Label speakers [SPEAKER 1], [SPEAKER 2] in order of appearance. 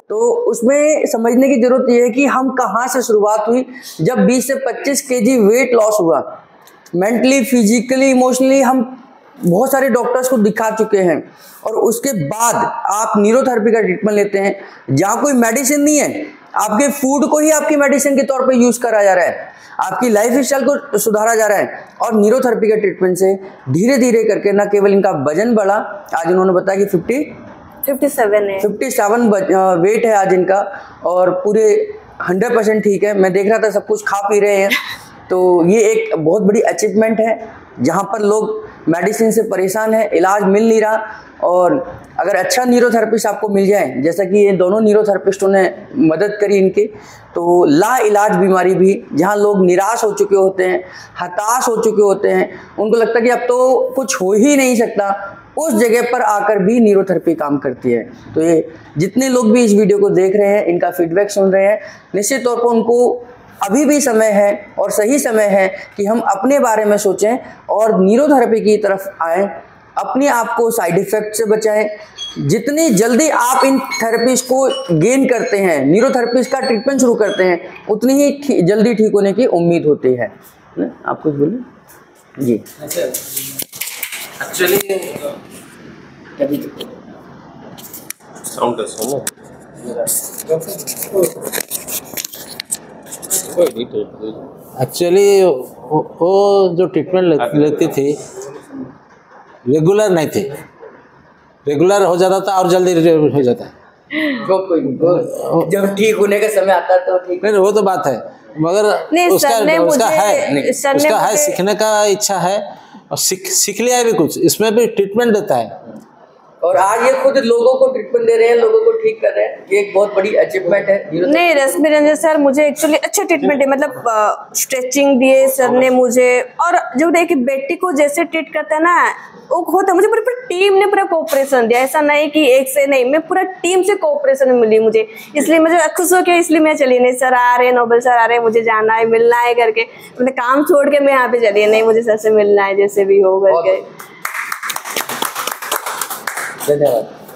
[SPEAKER 1] तो उसमें समझने की जरूरत यह है कि हम कहाँ से शुरुआत हुई। जब 20 से 25 केजी वेट लॉस हुआ, मेंटली, फिजिकली, इमोशनली हम बहुत सारे डॉक्टर्स को दिखा चुके हैं, और उसके बाद आप न्यूरोथेरेपी का ट्रीटमेंट लेते हैं जहाँ कोई मेडिसिन नहीं है, आपके फूड को ही आपकी मेडिसिन के तौर पे यूज करा जा रहा है, आपकी लाइफ स्टाइल को सुधारा जा रहा है, और न्यूरोथेरेपी के ट्रीटमेंट से धीरे धीरे करके न केवल इनका वजन बढ़ा, आज उन्होंने बताया कि 57 वेट है आज इनका, और पूरे 100% ठीक है। मैं देख रहा था सब कुछ खा पी रहे हैं, तो ये एक बहुत बड़ी अचीवमेंट है। जहाँ पर लोग मेडिसिन से परेशान है, इलाज मिल नहीं रहा, और अगर अच्छा न्यूरोथेरेपिस्ट आपको मिल जाए, जैसा कि ये दोनों न्यूरोथेरेपिस्टों ने मदद करी इनकी, तो ला इलाज बीमारी भी, जहाँ लोग निराश हो चुके होते हैं, हताश हो चुके होते हैं, उनको लगता है कि अब तो कुछ हो ही नहीं सकता, उस जगह पर आकर भी न्यूरोथेरेपी काम करती है। तो ये जितने लोग भी इस वीडियो को देख रहे हैं, इनका फीडबैक सुन रहे हैं, निश्चित तौर पर उनको अभी भी समय है और सही समय है कि हम अपने बारे में सोचें और न्यूरोथेरेपी की तरफ आएँ, अपने आप को साइड इफेक्ट से बचाएं। जितनी जल्दी आप इन थेरेपीज को गेन करते हैं, न्यूरोथेरेपीज का ट्रीटमेंट शुरू करते हैं, उतनी ही जल्दी ठीक होने की उम्मीद होती है। आप कुछ बोलिए जी।
[SPEAKER 2] एक्चुअली साउंड एक्चुअली वो जो ट्रीटमेंट लेती थी रेगुलर नहीं थी, रेगुलर हो जाता था और जल्दी हो जाता है।
[SPEAKER 1] जब ठीक होने का समय आता है तो ठीक
[SPEAKER 2] नहीं, वो तो बात है, मगर उसका है सीखने का इच्छा है, और सीख लिया है भी कुछ, इसमें भी ट्रीटमेंट देता है,
[SPEAKER 1] और आज ये खुद लोगों को ट्रीटमेंट दे रहे हैं, लोगों को ठीक कर रहे हैं। ये एक बहुत बड़ी अचीवमेंट है।
[SPEAKER 3] नहीं, रश्मि रंजन सर मुझे एक्चुअली अच्छा ट्रीटमेंट है, मतलब स्ट्रेचिंग दिए सर ने मुझे, और जो देखिए बेटी को जैसे ट्रीट करता है ना, वो होता है, मुझे पूरी टीम ने पूरा कोऑपरेशन दिया, ऐसा नहीं कि एक से नहीं, मैं पूरा टीम से कोऑपरेशन मिली मुझे, इसलिए मुझे खुश हो गया, इसलिए मैं चली नहीं, सर आ रहे, नोबेल सर आ रहे, मुझे जाना है, मिलना है करके, मैंने काम छोड़ के मैं यहाँ पे चली नहीं, मुझे सर से मिलना है जैसे भी हो करके।
[SPEAKER 1] धन्यवाद।